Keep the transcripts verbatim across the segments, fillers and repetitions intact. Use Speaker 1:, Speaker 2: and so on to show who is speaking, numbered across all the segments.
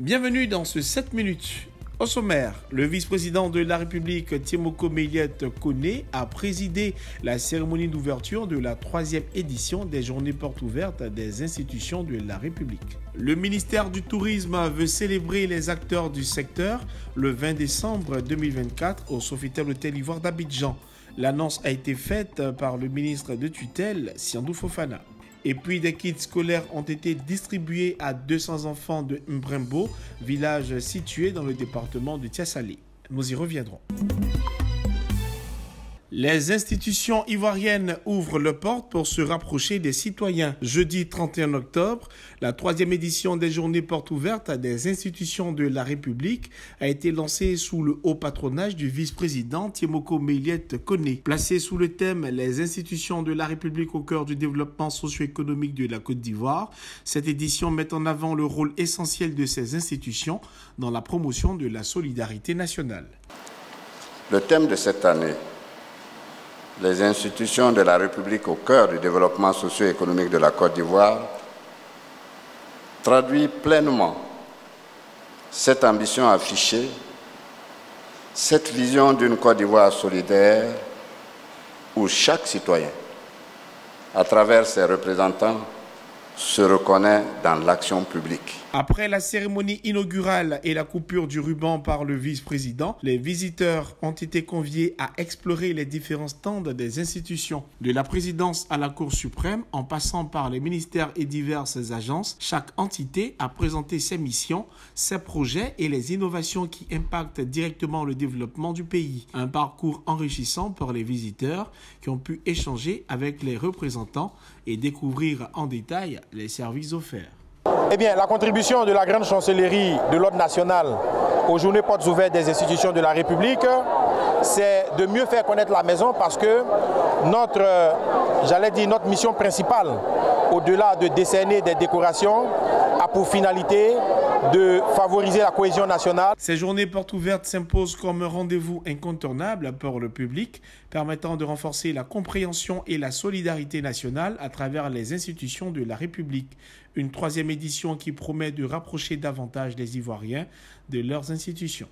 Speaker 1: Bienvenue dans ce sept minutes. Au sommaire, le vice-président de la République, Tiemoko Meiliette Kone, a présidé la cérémonie d'ouverture de la troisième édition des Journées portes ouvertes des institutions de la République. Le ministère du Tourisme veut célébrer les acteurs du secteur le vingt décembre deux mille vingt-quatre au Sofitel Hôtel Ivoire d'Abidjan. L'annonce a été faite par le ministre de tutelle, Siandou Fofana. Et puis des kits scolaires ont été distribués à deux cents enfants de Mbrembo, village situé dans le département de Tiassalé. Nous y reviendrons. Les institutions ivoiriennes ouvrent leurs portes pour se rapprocher des citoyens. Jeudi trente et un octobre, la troisième édition des Journées portes ouvertes des institutions de la République a été lancée sous le haut patronage du vice-président Tiemoko Meiliette Kone. Placée sous le thème « Les institutions de la République au cœur du développement socio-économique de la Côte d'Ivoire », cette édition met en avant le rôle essentiel de ces institutions dans la promotion de la solidarité nationale.
Speaker 2: Le thème de cette année, les institutions de la République au cœur du développement socio-économique de la Côte d'Ivoire, traduit pleinement cette ambition affichée, cette vision d'une Côte d'Ivoire solidaire où chaque citoyen, à travers ses représentants, se reconnaît dans l'action publique.
Speaker 1: Après la cérémonie inaugurale et la coupure du ruban par le vice-président, les visiteurs ont été conviés à explorer les différents stands des institutions. De la présidence à la Cour suprême, en passant par les ministères et diverses agences, chaque entité a présenté ses missions, ses projets et les innovations qui impactent directement le développement du pays. Un parcours enrichissant pour les visiteurs qui ont pu échanger avec les représentants et découvrir en détail les services offerts.
Speaker 3: Eh bien, la contribution de la grande chancellerie de l'ordre national aux journées portes ouvertes des institutions de la République, c'est de mieux faire connaître la maison parce que notre, j'allais dire, notre mission principale, au-delà de décerner des décorations, a pour finalité de favoriser la cohésion nationale.
Speaker 1: Ces journées portes ouvertes s'imposent comme un rendez-vous incontournable pour le public, permettant de renforcer la compréhension et la solidarité nationale à travers les institutions de la République. Une troisième édition qui promet de rapprocher davantage les Ivoiriens de leurs institutions.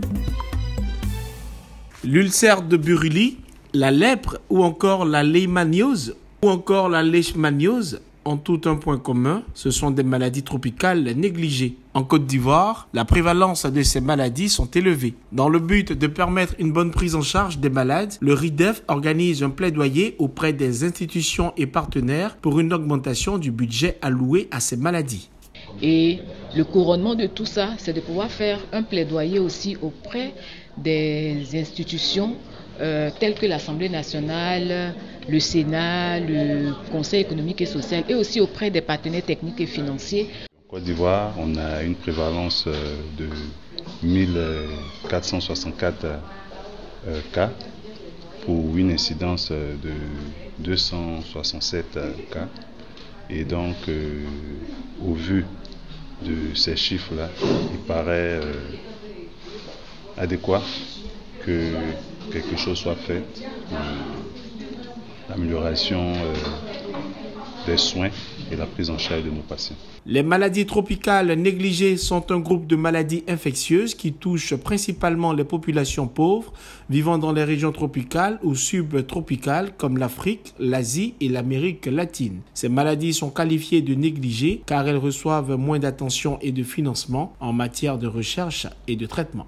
Speaker 1: L'ulcère de Buruli, la lèpre ou encore la leishmaniose ou encore la leishmaniose ont tout un point commun, ce sont des maladies tropicales négligées. En Côte d'Ivoire, la prévalence de ces maladies sont élevées. Dans le but de permettre une bonne prise en charge des malades, le RIDEF organise un plaidoyer auprès des institutions et partenaires pour une augmentation du budget alloué à ces maladies.
Speaker 4: Et le couronnement de tout ça, c'est de pouvoir faire un plaidoyer aussi auprès des institutions Euh, tels que l'Assemblée nationale, le Sénat, le Conseil économique et social et aussi auprès des partenaires techniques et financiers.
Speaker 5: En Côte d'Ivoire, on a une prévalence de mille quatre cent soixante-quatre euh, cas pour une incidence de deux cent soixante-sept cas. Et donc, euh, au vu de ces chiffres-là, il paraît euh, adéquat que quelque chose soit fait pour l'amélioration euh, des soins et la prise en charge de nos patients.
Speaker 1: Les maladies tropicales négligées sont un groupe de maladies infectieuses qui touchent principalement les populations pauvres vivant dans les régions tropicales ou subtropicales comme l'Afrique, l'Asie et l'Amérique latine. Ces maladies sont qualifiées de négligées car elles reçoivent moins d'attention et de financement en matière de recherche et de traitement.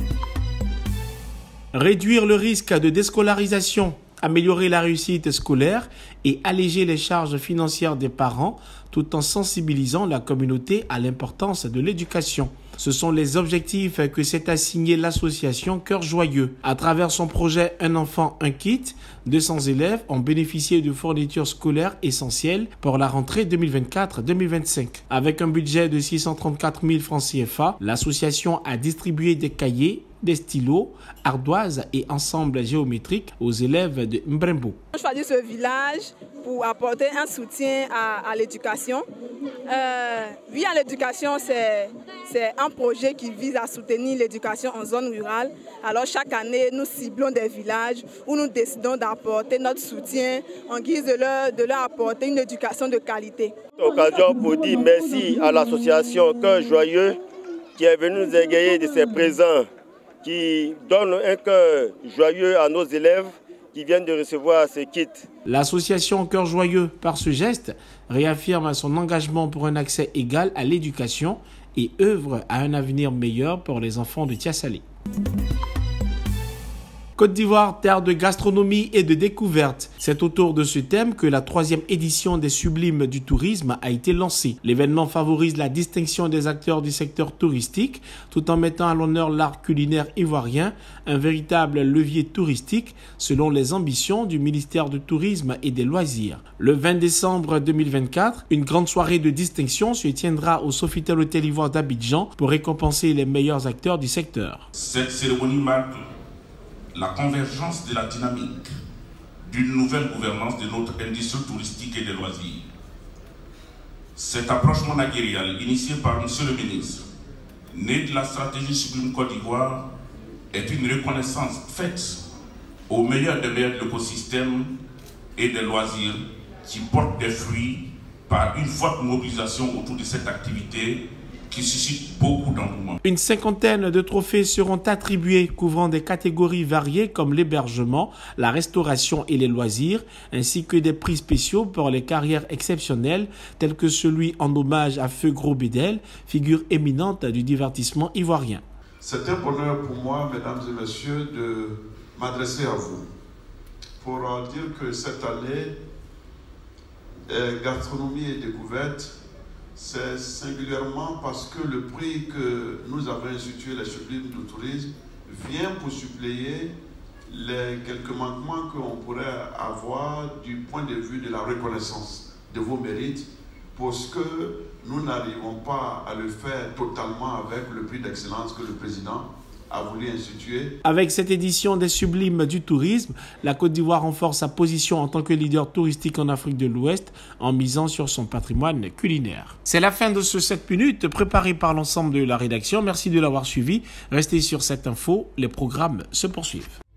Speaker 1: Réduire le risque de déscolarisation, améliorer la réussite scolaire et alléger les charges financières des parents tout en sensibilisant la communauté à l'importance de l'éducation. Ce sont les objectifs que s'est assigné l'association Cœur Joyeux. À travers son projet Un enfant, un kit, deux cents élèves ont bénéficié de fournitures scolaires essentielles pour la rentrée deux mille vingt-quatre deux mille vingt-cinq. Avec un budget de six cent trente-quatre mille francs C F A, l'association a distribué des cahiers, des stylos, ardoises et ensembles géométriques aux élèves de Mbrembo.
Speaker 6: On choisit ce village pour apporter un soutien à, à l'éducation. Euh, via l'éducation, c'est un projet qui vise à soutenir l'éducation en zone rurale. Alors chaque année, nous ciblons des villages où nous décidons d'apporter notre soutien en guise de leur, de leur apporter une éducation de qualité.
Speaker 7: Occasion pour dire merci à l'association Cœur Joyeux qui est venu nous égayer de ses présents, qui donne un cœur joyeux à nos élèves qui viennent de recevoir ces kits.
Speaker 1: L'association Cœur Joyeux, par ce geste, réaffirme son engagement pour un accès égal à l'éducation et œuvre à un avenir meilleur pour les enfants de Tiassalé. Côte d'Ivoire, terre de gastronomie et de découverte. C'est autour de ce thème que la troisième édition des Sublimes du tourisme a été lancée. L'événement favorise la distinction des acteurs du secteur touristique tout en mettant à l'honneur l'art culinaire ivoirien, un véritable levier touristique selon les ambitions du ministère du Tourisme et des Loisirs. Le vingt décembre deux mille vingt-quatre, une grande soirée de distinction se tiendra au Sofitel Hôtel Ivoire d'Abidjan pour récompenser les meilleurs acteurs du secteur.
Speaker 8: Cette cérémonie marque la convergence de la dynamique d'une nouvelle gouvernance de notre industrie touristique et des loisirs. Cette approche managériale initiée par M. le ministre, née de la stratégie Sublime Côte d'Ivoire, est une reconnaissance faite aux meilleurs des meilleurs de l'écosystème et des loisirs qui portent des fruits par une forte mobilisation autour de cette activité qui suscite beaucoup d'engouement.
Speaker 1: Une cinquantaine de trophées seront attribués couvrant des catégories variées comme l'hébergement, la restauration et les loisirs, ainsi que des prix spéciaux pour les carrières exceptionnelles tels que celui en hommage à Feu Gros Bédel, figure éminente du divertissement ivoirien.
Speaker 9: C'est un bonheur pour moi, mesdames et messieurs, de m'adresser à vous pour dire que cette année, gastronomie et découverte, c'est singulièrement parce que le prix que nous avons institué, les Sublimes du tourisme, vient pour suppléer les quelques manquements qu'on pourrait avoir du point de vue de la reconnaissance de vos mérites, parce que nous n'arrivons pas à le faire totalement avec le prix d'excellence que le président a voulu instituer.
Speaker 1: Avec cette édition des Sublimes du tourisme, la Côte d'Ivoire renforce sa position en tant que leader touristique en Afrique de l'Ouest en misant sur son patrimoine culinaire. C'est la fin de ce sept minutes préparé par l'ensemble de la rédaction. Merci de l'avoir suivi. Restez sur cette info, les programmes se poursuivent.